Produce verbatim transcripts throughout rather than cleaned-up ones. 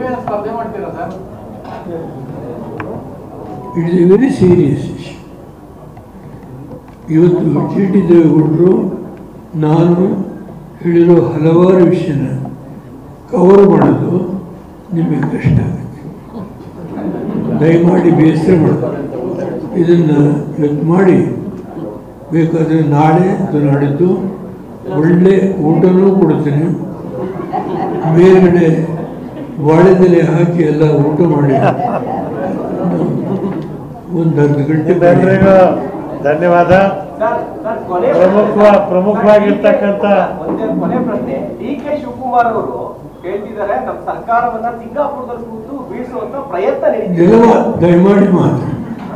It is a very serious issue. ಇವತ್ತು G T ದೇವೇಗೌಡರು ನಾನು ಹೇಳಿರೋ ಹಲವಾರು ವಿಷಯನ ಕವರ್ ಮಾಡೋದು ನಿಮಗೆ ಕಷ್ಟ ಆಗುತ್ತೆ. ದಯಮಾಡಿ ಬೇಸರ ಮಾಡೋದು ಇದನ್ನು ಇವತ್ತು ಮಾಡಿ, ಬೇಕಾದರೆ ನಾಳೆ ಅಥವಾ ನಾಡಿದ್ದು ಒಳ್ಳೆ ಊಟನೂ ಕೊಡ್ತೀನಿ. ಮೇಲ್ಗಡೆ ಬಾಳೆದೆಲೆ ಹಾಕಿ ಎಲ್ಲ ಊಟ ಮಾಡಿ ಒಂದು ಅರ್ಧ ಗಂಟೆ. ಧನ್ಯವಾದ. ಪ್ರಮುಖ ಪ್ರಮುಖವಾಗಿರ್ತಕ್ಕಂಥ ಕೊನೆ ಪ್ರಶ್ನೆ, ಡಿ ಕೆ ಶಿವಕುಮಾರ್ ಅವರು ಹೇಳ್ತಿದ್ದಾರೆ ನಮ್ಮ ಸರ್ಕಾರವನ್ನ ಸಿಂಗಾಪುರದಲ್ಲಿ ಕೂತು ಬೀಳಿಸುವಂತ ಪ್ರಯತ್ನ ನಡೆದಿದೆ. ದಯಮಾಡಿ ಮಾತಾಡಿ,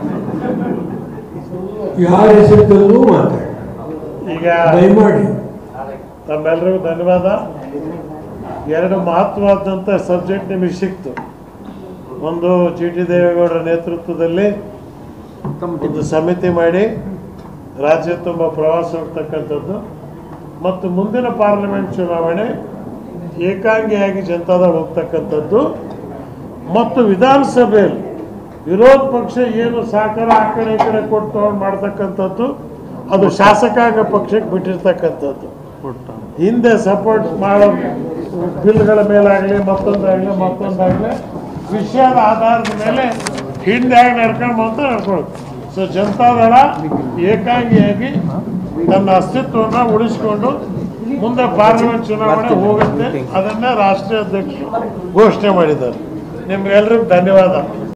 ಯಾರ ಹೆಸರಿನಲ್ಲೂ ಮಾತಾಡಿ. ಈಗ ದಯಮಾಡಿ ತಮ್ಮೆಲ್ಲರಿಗೂ ಧನ್ಯವಾದ. ಎರಡು ಮಹತ್ವವಾದಂಥ ಸಬ್ಜೆಕ್ಟ್ ನಿಮಗೆ ಸಿಕ್ತು. ಒಂದು ಜಿ ಟಿ ದೇವೇಗೌಡರ ನೇತೃತ್ವದಲ್ಲಿ ಒಂದು ಸಮಿತಿ ಮಾಡಿ ರಾಜ್ಯ ತುಂಬ ಪ್ರವಾಸ ಹೋಗ್ತಕ್ಕಂಥದ್ದು ಮತ್ತು ಮುಂದಿನ ಪಾರ್ಲಿಮೆಂಟ್ ಚುನಾವಣೆ ಏಕಾಂಗಿಯಾಗಿ ಜನತಾದಳ ಹೋಗ್ತಕ್ಕಂಥದ್ದು ಮತ್ತು ವಿಧಾನಸಭೆಯಲ್ಲಿ ವಿರೋಧ ಪಕ್ಷ ಏನು ಸಹಕಾರ ಆ ಕಡೆ ಈ ಕಡೆ ಕೊಟ್ಟು ತಗೊಂಡು ಮಾಡ್ತಕ್ಕಂಥದ್ದು ಅದು ಶಾಸಕಾಂಗ ಪಕ್ಷಕ್ಕೆ ಬಿಟ್ಟಿರ್ತಕ್ಕಂಥದ್ದು. ಹಿಂದೆ ಸಪೋರ್ಟ್ ಮಾಡೋ ಬಿಲ್ಗಳ ಮೇಲಾಗಲಿ ಮತ್ತೊಂದಾಗಲಿ ಮತ್ತೊಂದಾಗಲಿ ವಿಷಯದ ಆಧಾರದ ಮೇಲೆ ಹಿಂದೆ ಹೇಗೆ ನಡ್ಕೊಂಡು ಬಂತು ನಡ್ಕೊಳ್ಳಿ. ಸೊ ಜನತಾದಳ ಏಕಾಂಗಿಯಾಗಿ ತನ್ನ ಅಸ್ತಿತ್ವವನ್ನು ಉಳಿಸಿಕೊಂಡು ಮುಂದೆ ಪಾರ್ಲಿಮೆಂಟ್ ಚುನಾವಣೆ ಹೋಗುತ್ತೆ. ಅದನ್ನೇ ರಾಷ್ಟ್ರೀಯ ಅಧ್ಯಕ್ಷರು ಘೋಷಣೆ ಮಾಡಿದ್ದಾರೆ. ನಿಮ್ಗೆಲ್ರಿಗೂ ಧನ್ಯವಾದ.